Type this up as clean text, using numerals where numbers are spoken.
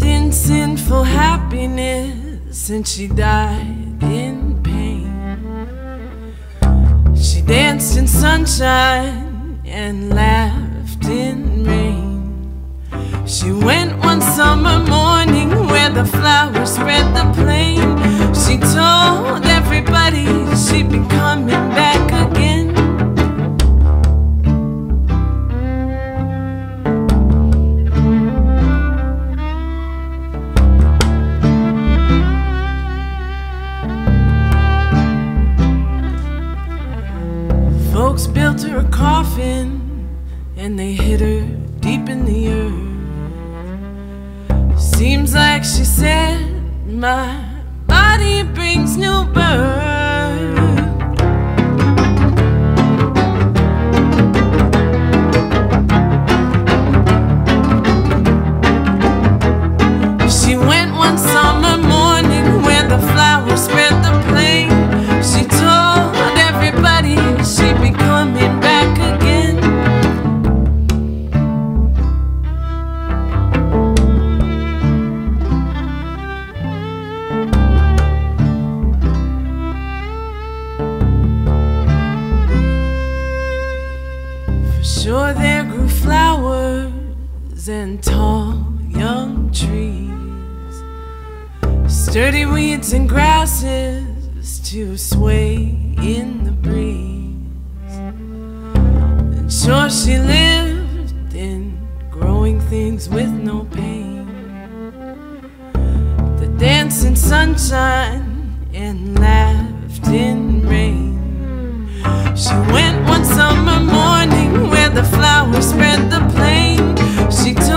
in sinful happiness, and she died in pain. She danced in sunshine and laughed in rain. She went one summer morning where the flowers spread the plain. She told everybody she'd be coming back again. Folks built her a coffin and they hid her deep in the earth. Seems like she said, my body brings new birth. She went one summer morning where the flowers spread the plain. She told everybody she'd be coming back again. Sure, there grew flowers and tall young trees, sturdy weeds and grasses to sway in the breeze. And sure, she lived in growing things with no pain, that danced in sunshine and laughed in rain. She went one summer morning where the flowers spread the plain. She told